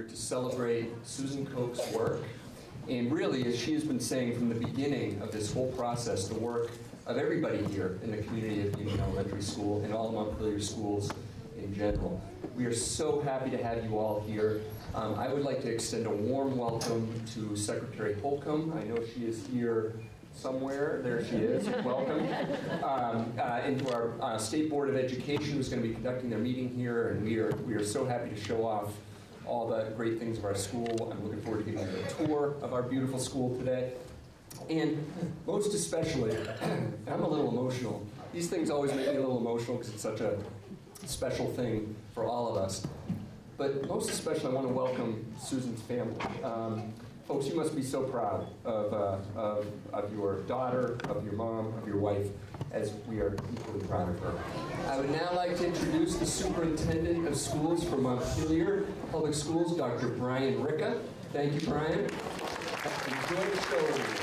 here to celebrate Susan Koch's work. And really, as she has been saying from the beginning of this whole process, the work of everybody here in the community of Union Elementary School and all of Montpelier schools in general. We are so happy to have you all here. I would like to extend a warm welcome to Secretary Holcombe. I know she is here somewhere. There she is. Welcome. And to our State Board of Education, who's going to be conducting their meeting here. And we are so happy to show off all the great things of our school. I'm looking forward to giving you a tour of our beautiful school today. And most especially, I'm a little emotional. These things always make me a little emotional because it's such a special thing for all of us. But most especially, I want to welcome Susan's family. Folks, you must be so proud of your daughter, of your mom, of your wife, as we are equally proud of her. I would now like to introduce the Superintendent of Schools for Montpelier Public Schools, Dr. Brian Ricca. Thank you, Brian. Enjoy the show.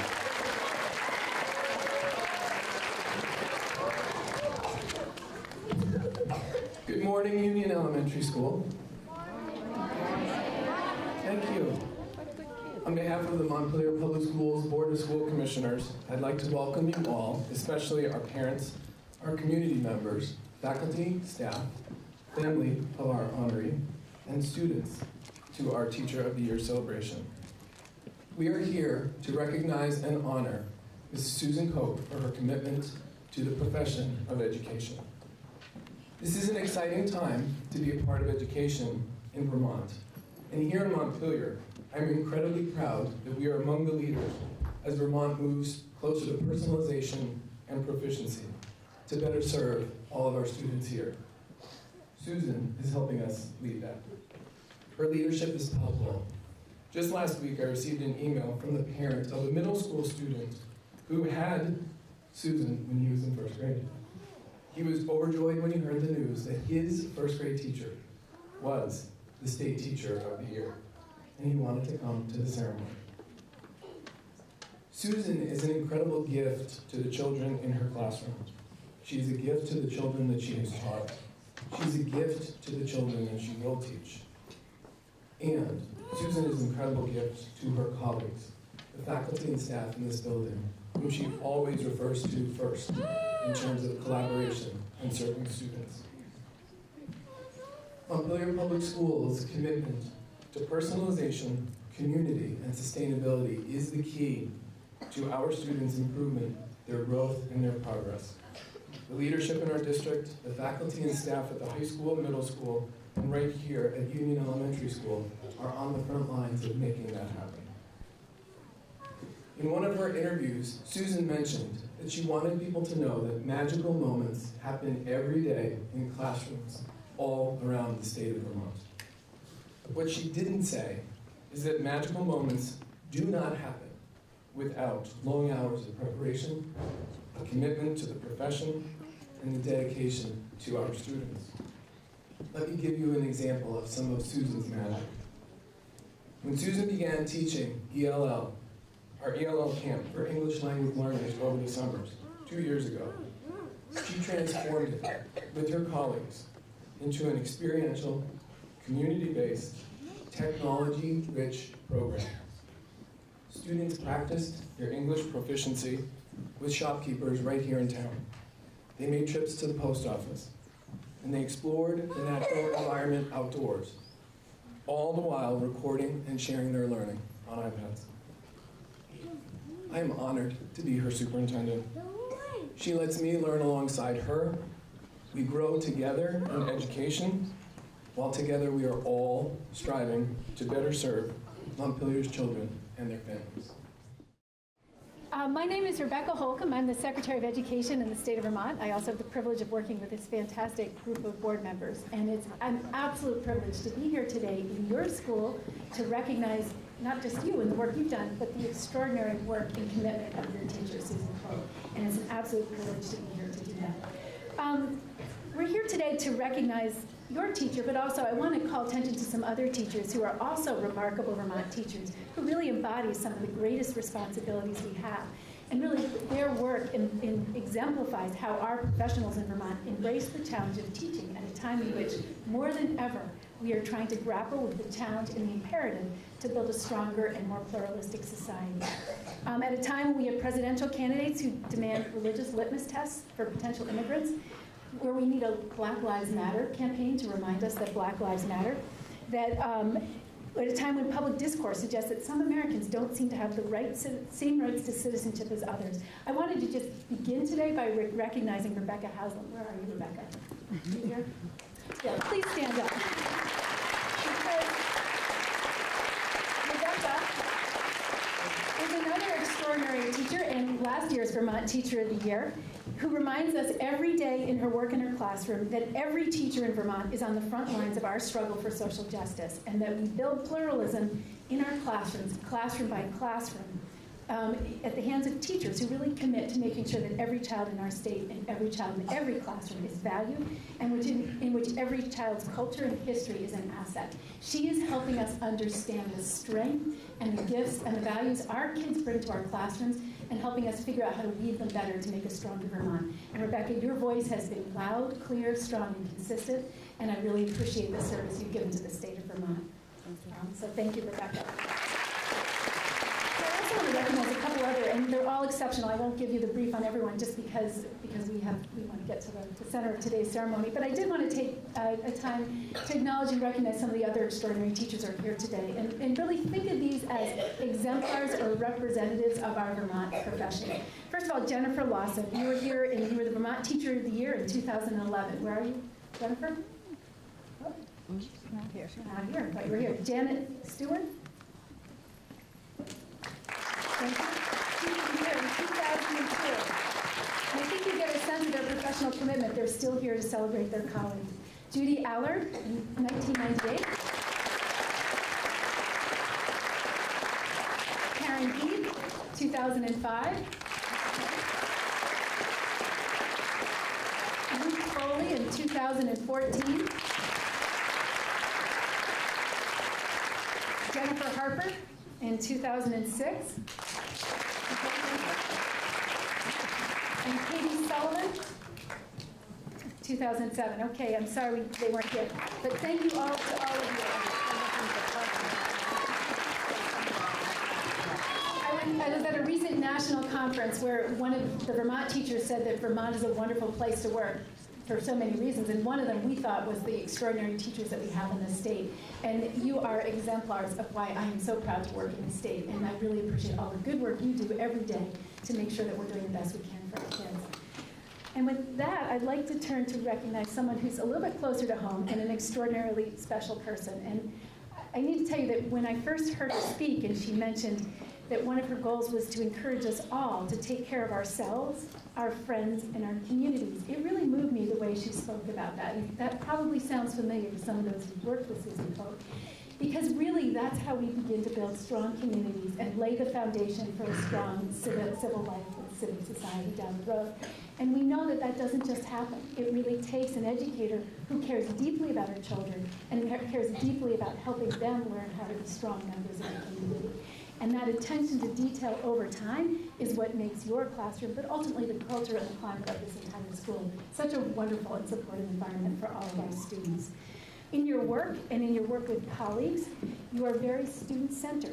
Good morning, Union Elementary School. Thank you. On behalf of the Montpelier Public Schools Board of School Commissioners, I'd like to welcome you all, especially our parents, our community members, faculty, staff, family of our honoree, and students to our Teacher of the Year celebration. We are here to recognize and honor Mrs. Susan Koch for her commitment to the profession of education. This is an exciting time to be a part of education in Vermont. And here in Montpelier, I'm incredibly proud that we are among the leaders as Vermont moves closer to personalization and proficiency to better serve all of our students here. Susan is helping us lead that. Her leadership is palpable. Just last week, I received an email from the parent of a middle school student who had Susan when he was in first grade. He was overjoyed when he heard the news that his first grade teacher was the State Teacher of the Year, and he wanted to come to the ceremony. Susan is an incredible gift to the children in her classroom. She's a gift to the children that she has taught. She's a gift to the children that she will teach. And Susan is an incredible gift to her colleagues, the faculty and staff in this building, whom she always refers to first in terms of collaboration and serving students. Montpelier Public Schools' commitment to personalization, community, and sustainability is the key to our students' improvement, their growth, and their progress. The leadership in our district, the faculty and staff at the high school, middle school, and right here at Union Elementary School are on the front lines of making that happen. In one of her interviews, Susan mentioned that she wanted people to know that magical moments happen every day in classrooms all around the state of Vermont. What she didn't say is that magical moments do not happen without long hours of preparation, a commitment to the profession, and the dedication to our students. Let me give you an example of some of Susan's magic. When Susan began teaching ELL, our ELL camp for English language learners over the summers, 2 years ago, she transformed it with her colleagues into an experiential, community-based, technology-rich program. Students practiced their English proficiency with shopkeepers right here in town. They made trips to the post office, and they explored the natural environment outdoors, all the while recording and sharing their learning on iPads. I am honored to be her superintendent. She lets me learn alongside her. We grow together in education, while together we are all striving to better serve Montpelier's children and their families. My name is Rebecca Holcombe. I'm the Secretary of Education in the state of Vermont. I also have the privilege of working with this fantastic group of board members. And it's an absolute privilege to be here today in your school to recognize not just you and the work you've done, but the extraordinary work and commitment of your teacher, Susan Koch. And it's an absolute privilege to be here to do that. We're here today to recognize your teacher, but also I want to call attention to some other teachers who are also remarkable Vermont teachers who really embody some of the greatest responsibilities we have. And really, their work exemplifies how our professionals in Vermont embrace the challenge of teaching at a time in which, more than ever, we are trying to grapple with the challenge and the imperative to build a stronger and more pluralistic society. At a time when we have presidential candidates who demand religious litmus tests for potential immigrants, where we need a Black Lives Matter campaign to remind us that Black Lives Matter, that at a time when public discourse suggests that some Americans don't seem to have the same rights to citizenship as others. I wanted to just begin today by recognizing Rebecca Haslam. Where are you, Rebecca? You here? Yeah, please stand up. Because Rebecca is another extraordinary teacher and last year's Vermont Teacher of the Year, who reminds us every day in her work in her classroom that every teacher in Vermont is on the front lines of our struggle for social justice, and that we build pluralism in our classrooms, classroom by classroom, at the hands of teachers who really commit to making sure that every child in our state and every child in every classroom is valued, and in which every child's culture and history is an asset. She is helping us understand the strength and the gifts and the values our kids bring to our classrooms, and helping us figure out how to weave them better to make a stronger Vermont. And Rebecca, your voice has been loud, clear, strong, and consistent, and I really appreciate the service you've given to the state of Vermont. So thank you, Rebecca. I also want to recognize a couple other, and they're all exceptional. I won't give you the brief on everyone just because we want to get to the center of today's ceremony. But I did want to take a time to acknowledge and recognize some of the other extraordinary teachers who are here today, and really think of these as exemplars or representatives of our Vermont profession. First of all, Jennifer Lawson, you were here and you were the Vermont Teacher of the Year in 2011. Where are you, Jennifer? Oh. Not here. Not here, but you were here. Janet Stewart? Thank you. She was here in 2002. And I think you get a sense of their professional commitment. They're still here to celebrate their colleagues. Judy Aller in 1998. Karen Heath, 2005. Ruth Foley in 2014. Jennifer Harper in 2006. And Katie Sullivan, 2007. Okay, I'm sorry they weren't here. But thank you all to all of you. I was at a recent national conference where one of the Vermont teachers said that Vermont is a wonderful place to work for so many reasons, and one of them we thought was the extraordinary teachers that we have in the state. And you are exemplars of why I am so proud to work in the state, and I really appreciate all the good work you do every day to make sure that we're doing the best we can for our kids. And with that, I'd like to turn to recognize someone who's a little bit closer to home and an extraordinarily special person. And I need to tell you that when I first heard her speak, and she mentioned that one of her goals was to encourage us all to take care of ourselves, our friends, and our communities, it really moved me the way she spoke about that. And that probably sounds familiar to some of those who worked with Susan Koch, because really that's how we begin to build strong communities and lay the foundation for a strong civil life and civic society down the road. And we know that that doesn't just happen. It really takes an educator who cares deeply about our children and cares deeply about helping them learn how to be strong members of the community. And that attention to detail over time is what makes your classroom, but ultimately the culture and the climate of this entire school, such a wonderful and supportive environment for all of our students. In your work and in your work with colleagues, you are very student-centered.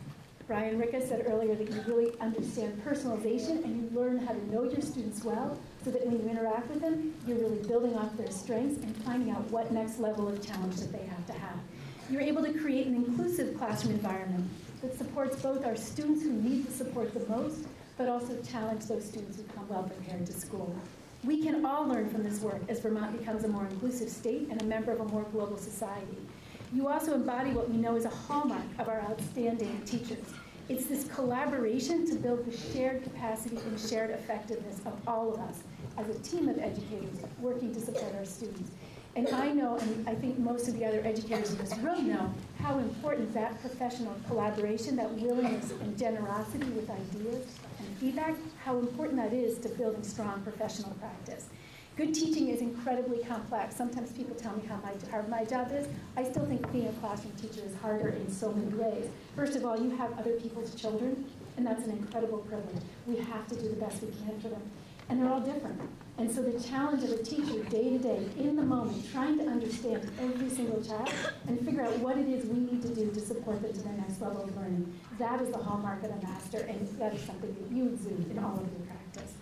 Brian Ricka said earlier that you really understand personalization and you learn how to know your students well so that when you interact with them, you're really building off their strengths and finding out what next level of challenge that they have to have. You're able to create an inclusive classroom environment that supports both our students who need the support the most, but also challenge those students who come well prepared to school. We can all learn from this work as Vermont becomes a more inclusive state and a member of a more global society. You also embody what we know is a hallmark of our outstanding teachers. It's this collaboration to build the shared capacity and shared effectiveness of all of us as a team of educators working to support our students. And I know, and I think most of the other educators in this room know, how important that professional collaboration, that willingness and generosity with ideas and feedback, how important that is to building strong professional practice. Good teaching is incredibly complex. Sometimes people tell me how hard my job is. I still think being a classroom teacher is harder in so many ways. First of all, you have other people's children, and that's an incredible privilege. We have to do the best we can for them. and they're all different. And so the challenge of a teacher day to day, in the moment, trying to understand every single child and figure out what it is we need to do to support them to their next level of learning, that is the hallmark of a master, and that is something that you exude in all of your practice.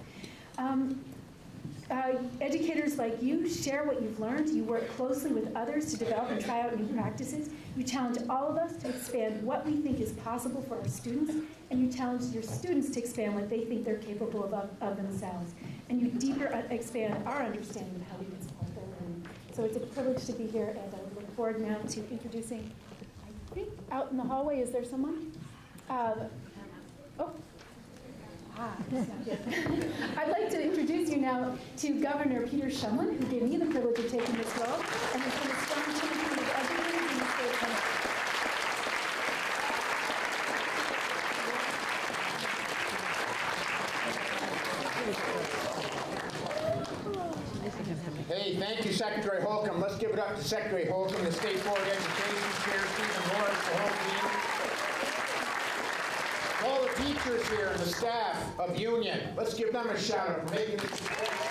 Educators like you share what you've learned. You work closely with others to develop and try out new practices. You challenge all of us to expand what we think is possible for our students, and you challenge your students to expand what they think they're capable of themselves. And you deeper expand our understanding of how we can support their learning. So it's a privilege to be here, and I look forward now to introducing, I think out in the hallway, is there someone? I'd like to introduce you now to Governor Peter Shumlin, who gave me the privilege of taking this role, and has been a strong champion of educators in the state of Vermont. Hey, thank you, Secretary Holcombe. Let's give it up to Secretary Holcombe, the State Board of Education Chair, Stephen Morris, the whole team. All the teachers here and the staff of Union, let's give them a shout out for making this.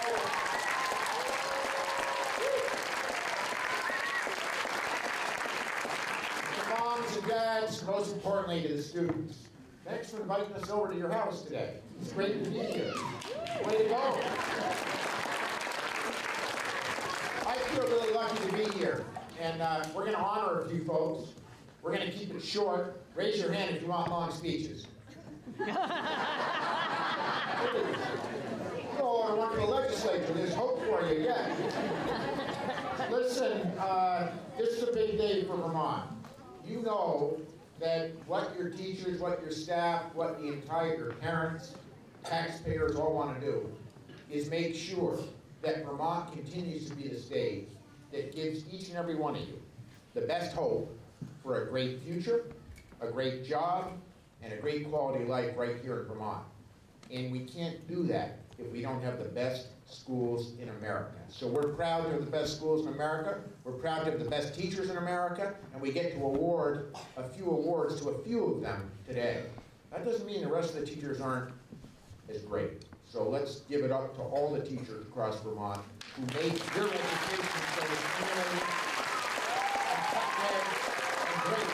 The moms and dads, most importantly to the students. Thanks for inviting us over to your house today. It's great to be here. Way to go. I feel really lucky to be here, and we're going to honor a few folks. We're going to keep it short. Raise your hand if you want long speeches. Oh, I want the legislature. There's hope for you yet. Listen, this is a big day for Vermont. You know that what your teachers, what your staff, what the entire parents, taxpayers all want to do is make sure that Vermont continues to be the state that gives each and every one of you the best hope for a great future, a great job, and a great quality of life right here in Vermont. And we can't do that if we don't have the best schools in America. So we're proud to have the best schools in America, we're proud to have the best teachers in America, and we get to award a few awards to a few of them today. That doesn't mean the rest of the teachers aren't as great. So let's give it up to all the teachers across Vermont who make your education so stimulating and cutting-edge and great.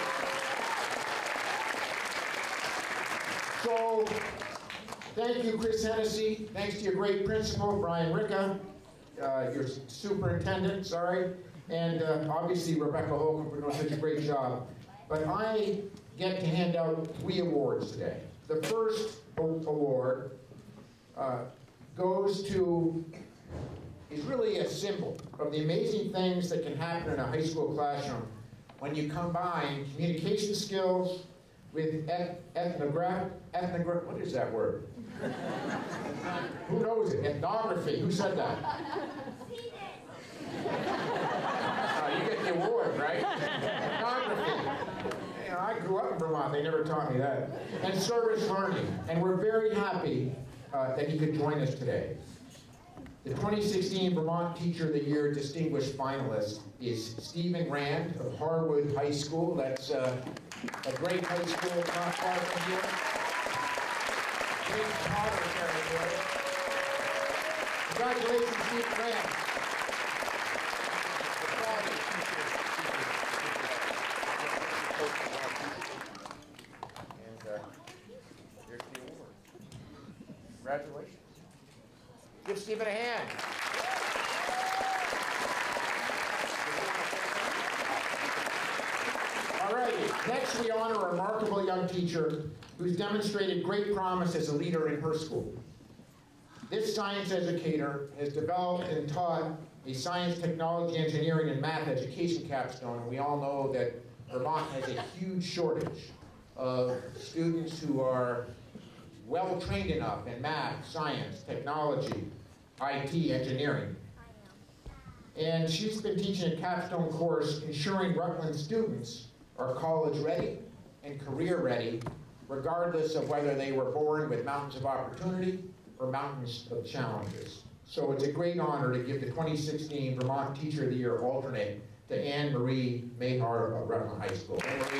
So, thank you, Chris Hennessy. Thanks to your great principal, Brian Ricca, your superintendent, and obviously Rebecca Holcombe for doing such a great job. But I get to hand out 3 awards today. The first award is really a symbol of the amazing things that can happen in a high school classroom when you combine communication skills with what is that word? Who knows it? Ethnography. Who said that? You get the award, right? Ethnography. You know, I grew up in Vermont. They never taught me that. And service learning. And we're very happy that he could join us today. The 2016 Vermont Teacher of the Year distinguished finalist is Stephen Rand of Harwood High School. That's a great high school not far from here. Great Potter territory. Congratulations, Stephen Rand. And here's the award. Congratulations. Give Stephen a hand. All right, next we honor a remarkable young teacher who's demonstrated great promise as a leader in her school. This science educator has developed and taught a science, technology, engineering, and math education capstone, and we all know that Vermont has a huge shortage of students who are well trained enough in math, science, technology, IT, engineering. And she's been teaching a capstone course ensuring Rutland students are college ready and career ready, regardless of whether they were born with mountains of opportunity or mountains of challenges. So it's a great honor to give the 2016 Vermont Teacher of the Year alternate to Anne Marie Mahar of Rutland High School. Anne Marie,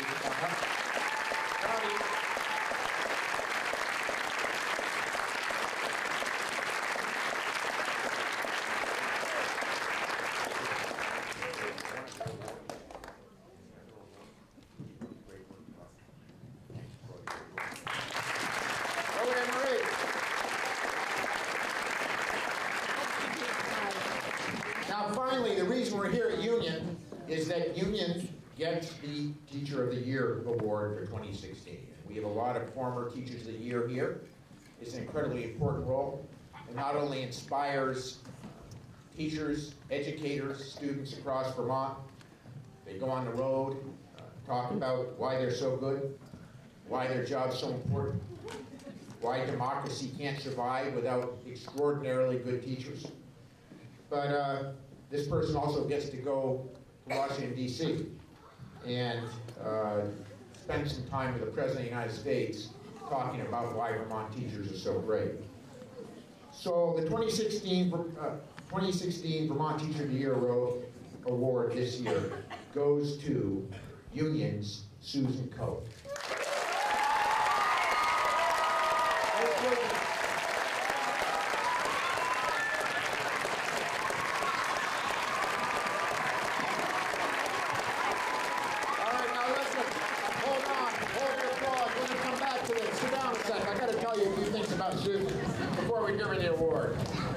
gets the Teacher of the Year award for 2016. We have a lot of former Teachers of the Year here. It's an incredibly important role. It not only inspires teachers, educators, students across Vermont. They go on the road, talk about why they're so good, why their job's so important, why democracy can't survive without extraordinarily good teachers. But this person also gets to go to Washington, D.C. and spend some time with the President of the United States talking about why Vermont teachers are so great. So the 2016 Vermont Teacher of the Year award this year goes to Union's Susan Koch. Before we give her the award.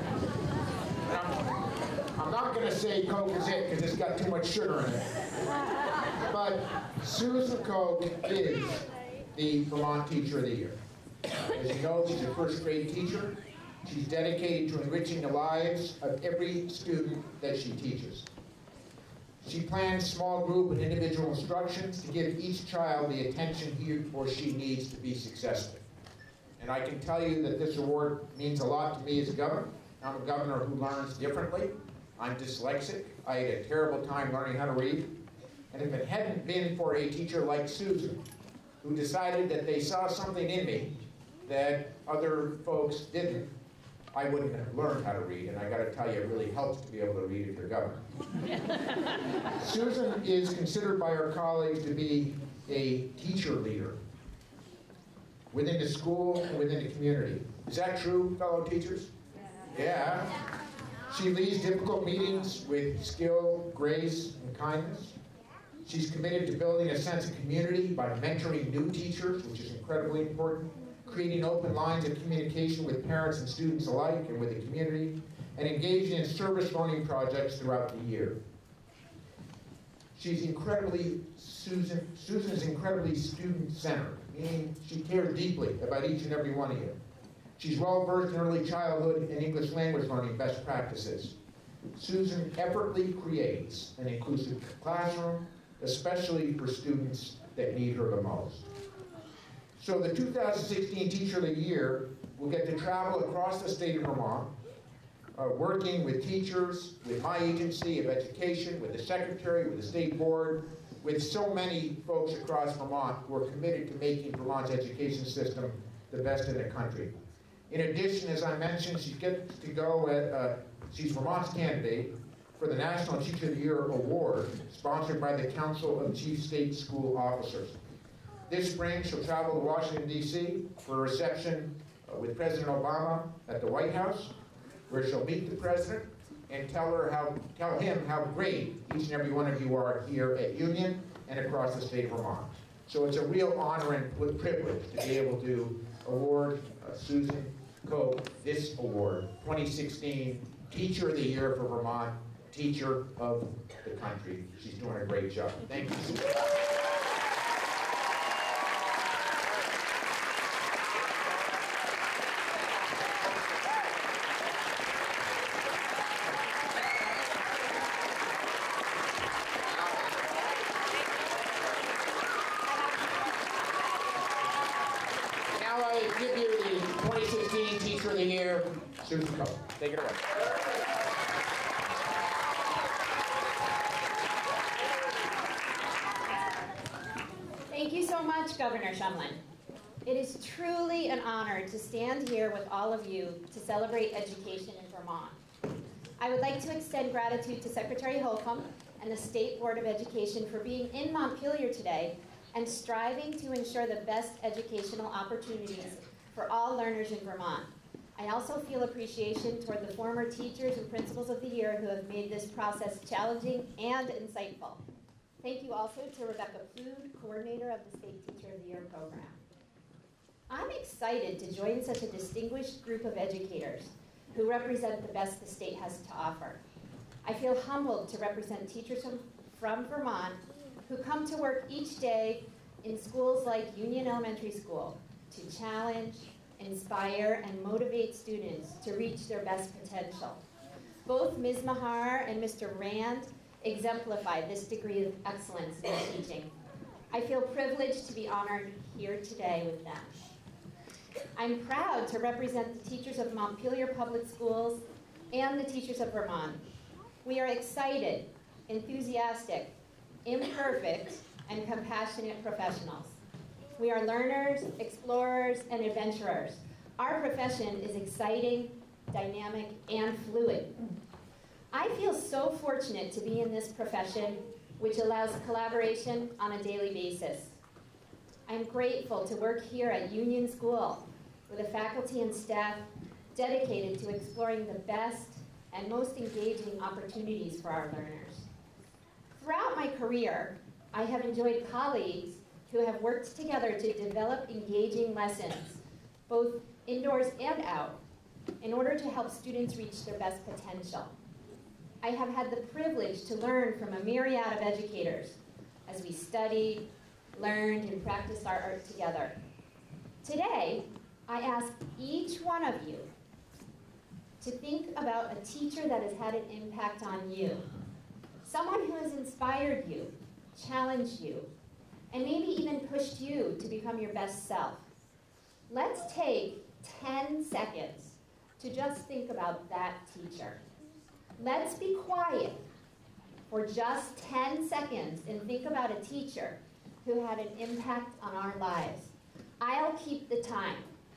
I'm not going to say Coke is it because it's got too much sugar in it. But Susan Koch is the Vermont Teacher of the Year. As you know, she's a first grade teacher. She's dedicated to enriching the lives of every student that she teaches. She plans small group and individual instructions to give each child the attention he or she needs to be successful. And I can tell you that this award means a lot to me as a governor. I'm a governor who learns differently. I'm dyslexic. I had a terrible time learning how to read. And if it hadn't been for a teacher like Susan, who decided that they saw something in me that other folks didn't, I wouldn't have learned how to read. And I got to tell you, it really helps to be able to read if you're governor. Susan is considered by our colleagues to be a teacher leader within the school and within the community. Is that true, fellow teachers? Yeah. She leads difficult meetings with skill, grace, and kindness. She's committed to building a sense of community by mentoring new teachers, which is incredibly important, creating open lines of communication with parents and students alike and with the community, and engaging in service learning projects throughout the year. Susan's incredibly student-centered, meaning she cares deeply about each and every one of you. She's well-versed in early childhood and English language learning best practices. Susan effortlessly creates an inclusive classroom, especially for students that need her the most. So the 2016 Teacher of the Year will get to travel across the state of Vermont, working with teachers, with my agency of education, with the secretary, with the state board, with so many folks across Vermont who are committed to making Vermont's education system the best in the country. In addition, as I mentioned, she gets to go she's Vermont's candidate for the National Teacher of the Year Award, sponsored by the Council of Chief State School Officers. This spring, she'll travel to Washington, D.C. for a reception with President Obama at the White House, where she'll meet the President and tell him how great each and every one of you are here at Union and across the state of Vermont. So it's a real honor and privilege to be able to award Susan Koch this award, 2016 Teacher of the Year for Vermont, Teacher of the Country. She's doing a great job. Thank you, Susan. Give you the 2016 Teacher of the Year, Susan Koch. Take it away. Thank you so much, Governor Shumlin. It is truly an honor to stand here with all of you to celebrate education in Vermont. I would like to extend gratitude to Secretary Holcombe and the State Board of Education for being in Montpelier today and striving to ensure the best educational opportunities for all learners in Vermont. I also feel appreciation toward the former teachers and principals of the year who have made this process challenging and insightful. Thank you also to Rebecca Plude, coordinator of the State Teacher of the Year program. I'm excited to join such a distinguished group of educators who represent the best the state has to offer. I feel humbled to represent teachers from Vermont who come to work each day in schools like Union Elementary School to challenge, inspire, and motivate students to reach their best potential. Both Ms. Mahar and Mr. Rand exemplify this degree of excellence in teaching. I feel privileged to be honored here today with them. I'm proud to represent the teachers of Montpelier Public Schools and the teachers of Vermont. We are excited, enthusiastic, imperfect, and compassionate professionals. We are learners, explorers, and adventurers. Our profession is exciting, dynamic, and fluid. I feel so fortunate to be in this profession, which allows collaboration on a daily basis. I'm grateful to work here at Union School with a faculty and staff dedicated to exploring the best and most engaging opportunities for our learners. Throughout my career, I have enjoyed colleagues who have worked together to develop engaging lessons, both indoors and out, in order to help students reach their best potential. I have had the privilege to learn from a myriad of educators as we studied, learned, and practiced our art together. Today, I ask each one of you to think about a teacher that has had an impact on you, someone who has inspired you, challenged you, and maybe even pushed you to become your best self. Let's take 10 seconds to just think about that teacher. Let's be quiet for just 10 seconds and think about a teacher who had an impact on our lives. I'll keep the time.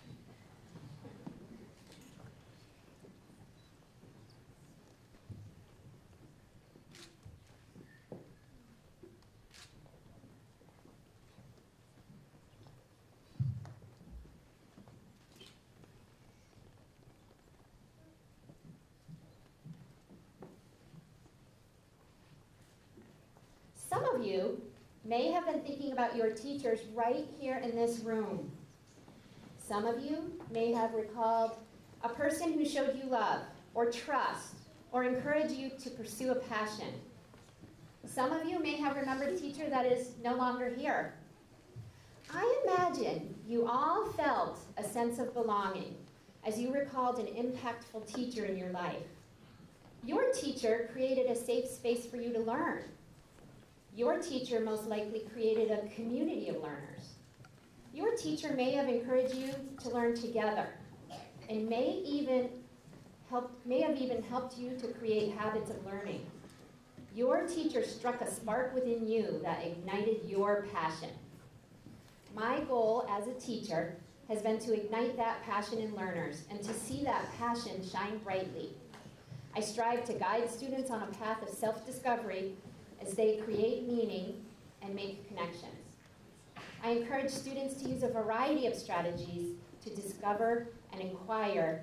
Some of you may have been thinking about your teachers right here in this room. Some of you may have recalled a person who showed you love or trust or encouraged you to pursue a passion. Some of you may have remembered a teacher that is no longer here. I imagine you all felt a sense of belonging as you recalled an impactful teacher in your life. Your teacher created a safe space for you to learn. Your teacher most likely created a community of learners. Your teacher may have encouraged you to learn together and may have even helped you to create habits of learning. Your teacher struck a spark within you that ignited your passion. My goal as a teacher has been to ignite that passion in learners and to see that passion shine brightly. I strive to guide students on a path of self-discovery as they create meaning and make connections. I encourage students to use a variety of strategies to discover and inquire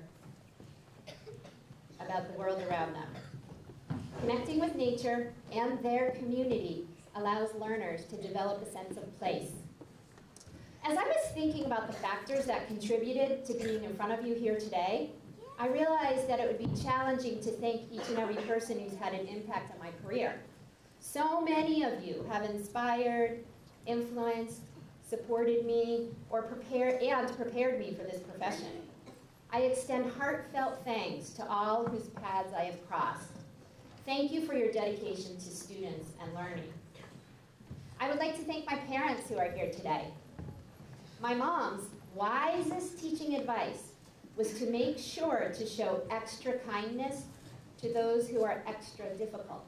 about the world around them. Connecting with nature and their community allows learners to develop a sense of place. As I was thinking about the factors that contributed to being in front of you here today, I realized that it would be challenging to thank each and every person who's had an impact on my career. So many of you have inspired, influenced, supported me, or prepared me for this profession. I extend heartfelt thanks to all whose paths I have crossed. Thank you for your dedication to students and learning. I would like to thank my parents who are here today. My mom's wisest teaching advice was to make sure to show extra kindness to those who are extra difficult.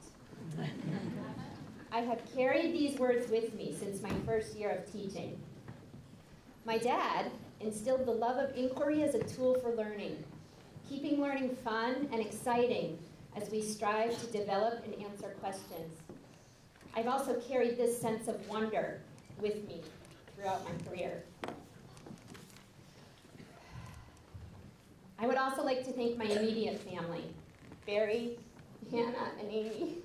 I have carried these words with me since my first year of teaching. My dad instilled the love of inquiry as a tool for learning, keeping learning fun and exciting as we strive to develop and answer questions. I've also carried this sense of wonder with me throughout my career. I would also like to thank my immediate family, Barry, Hannah, and Amy.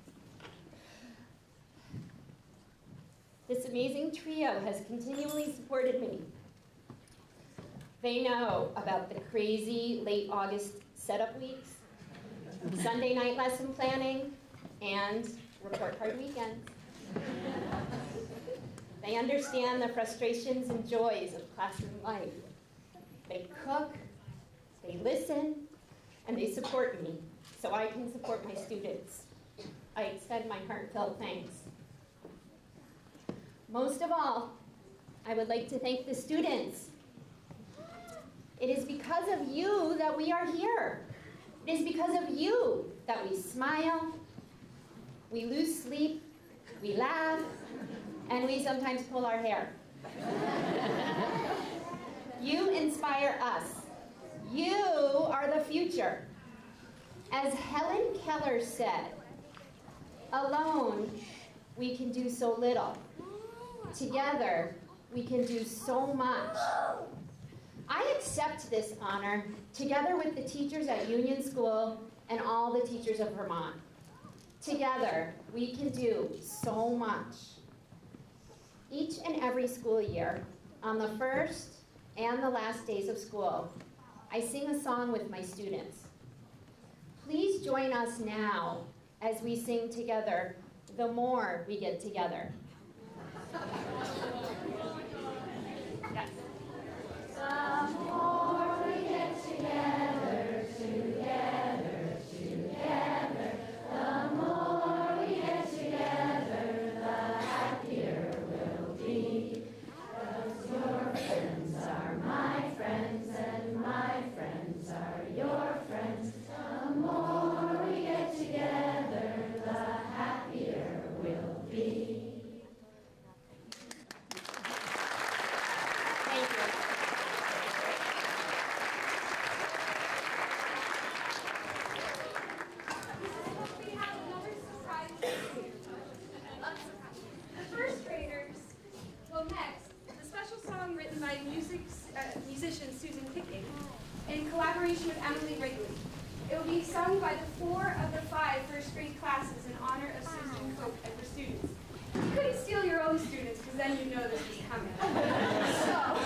This amazing trio has continually supported me. They know about the crazy late August setup weeks, Sunday night lesson planning, and report card weekends. They understand the frustrations and joys of classroom life. They cook, they listen, and they support me so I can support my students. I extend my heartfelt thanks. Most of all, I would like to thank the students. It is because of you that we are here. It is because of you that we smile, we lose sleep, we laugh, and we sometimes pull our hair. You inspire us. You are the future. As Helen Keller said, alone we can do so little. Together we can do so much. I accept this honor together with the teachers at Union School and all the teachers of Vermont. Together we can do so much. Each and every school year, on the first and the last days of school, I sing a song with my students. Please join us now as we sing together, "The More We Get Together." Yes. The more we get together, together, together, the more we get together, the happier we'll be. 'Cause your friends are my friends and my friends are your friends. The more we get together, the happier we'll be. Thank you. We have another surprise for you. The first graders. Well, next, the special song written by musician Susan Kicking in collaboration with Emily Wrigley. It will be sung by the 4 of the 5 first grade classes in honor of Susan Koch and her students. You couldn't steal your own students because then you'd know this was coming. So,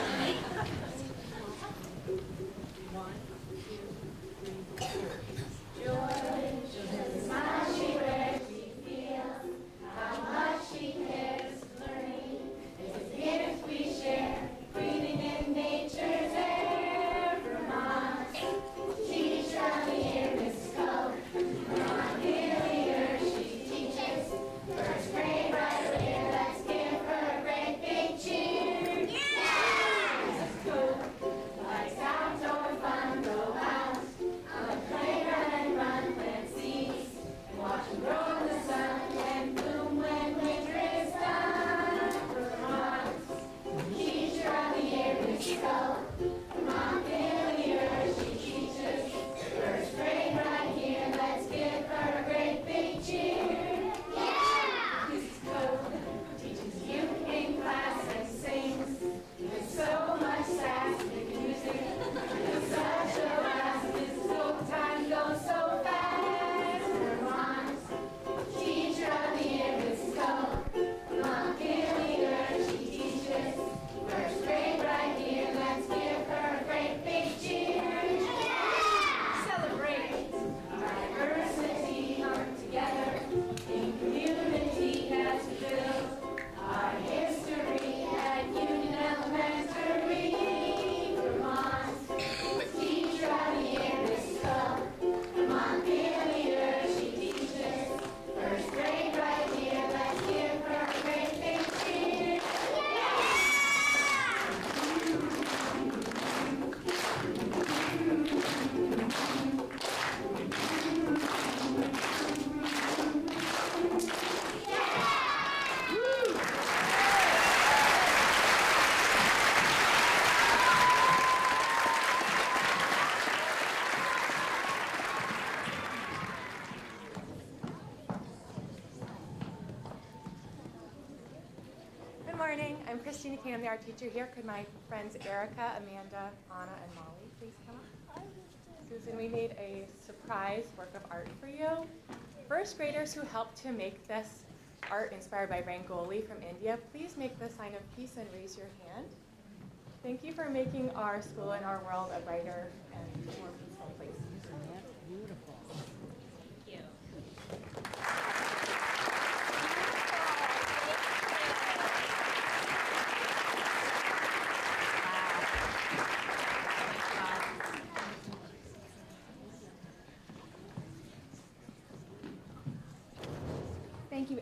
I'm Christina Kane, I'm the art teacher here. Could my friends Erica, Amanda, Anna, and Molly please come up? Susan, we made a surprise work of art for you. First graders who helped to make this art inspired by Rangoli from India, please make the sign of peace and raise your hand. Thank you for making our school and our world a brighter and more peaceful place. Beautiful. Thank you.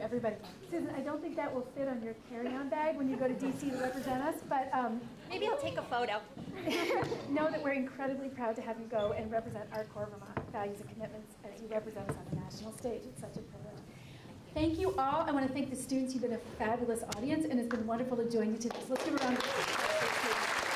everybody. Susan, I don't think that will fit on your carry-on bag when you go to DC to represent us, but Maybe I'll take a photo. know that we're incredibly proud to have you go and represent our core Vermont values and commitments as you represent us on the national stage. It's such a privilege. Thank you all. I want to thank the students. You've been a fabulous audience, and it's been wonderful to join you today. So let's give a round of applause.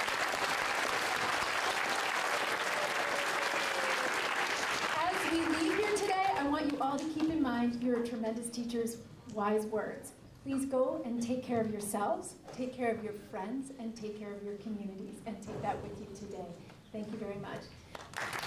As we leave here today, I want you all to keep in mind your tremendous teacher's wise words. Please go and take care of yourselves, take care of your friends, and take care of your communities, and take that with you today. Thank you very much.